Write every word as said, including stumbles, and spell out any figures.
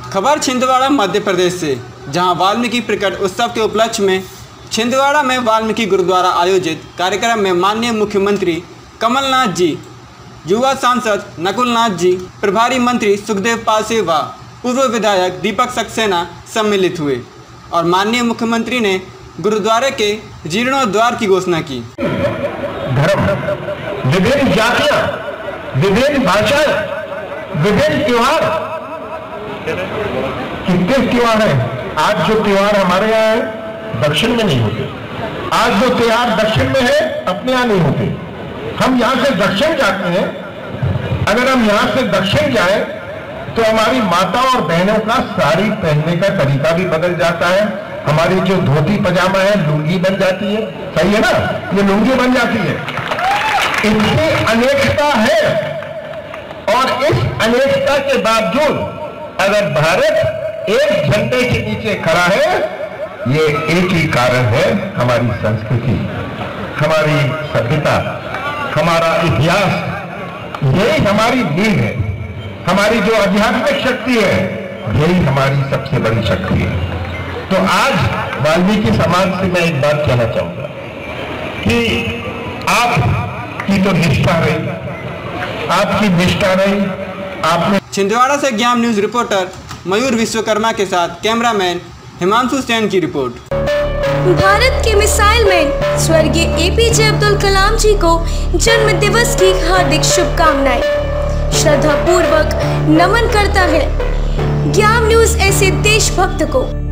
खबर छिंदवाड़ा मध्य प्रदेश से, जहां वाल्मीकि प्रकट उत्सव के उपलक्ष्य में छिंदवाड़ा में वाल्मीकि गुरुद्वारा आयोजित कार्यक्रम में माननीय मुख्यमंत्री कमलनाथ जी, युवा सांसद नकुलनाथ जी, प्रभारी मंत्री सुखदेव पासे व पूर्व विधायक दीपक सक्सेना सम्मिलित हुए और माननीय मुख्यमंत्री ने गुरुद्वारे के जीर्णोद्धार की घोषणा की। धर्म, विभिन्न जातियां, विभिन्न भाषाएं, विभिन्न त्योहार, कितने त्योहार हैं। आज जो त्योहार हमारे यहाँ है दक्षिण में नहीं होते, आज जो त्योहार दक्षिण में है अपने यहाँ नहीं होते। हम यहाँ से दक्षिण जाते हैं, अगर हम यहाँ से दक्षिण जाएं तो हमारी माता और बहनों का साड़ी पहनने का तरीका भी बदल जाता है। हमारी जो धोती पजामा है लुंगी बन जाती है, सही है ना, ये लुंगी बन जाती है। इतनी अनेकता है और इस अनेकता के बावजूद अगर भारत एक झंडे के नीचे खड़ा है, ये एक ही कारण है, हमारी संस्कृति, हमारी सभ्यता, हमारा इतिहास, यही हमारी नींव है। हमारी जो आध्यात्मिक शक्ति है यही हमारी सबसे बड़ी शक्ति है। तो आज वाल्मीकि समाज से मैं एक बात कहना चाहूंगा कि आपकी तो निष्ठा रही, आपकी निष्ठा रही, आपने। छिंदवाड़ा से ज्ञान न्यूज रिपोर्टर मयूर विश्वकर्मा के साथ कैमरामैन हिमांशु सेन की रिपोर्ट। भारत के मिसाइल मैन स्वर्गीय एपीजे अब्दुल कलाम जी को जन्म दिवस की हार्दिक शुभकामनाएं। श्रद्धा पूर्वक नमन करता है ज्ञान न्यूज ऐसे देशभक्त को।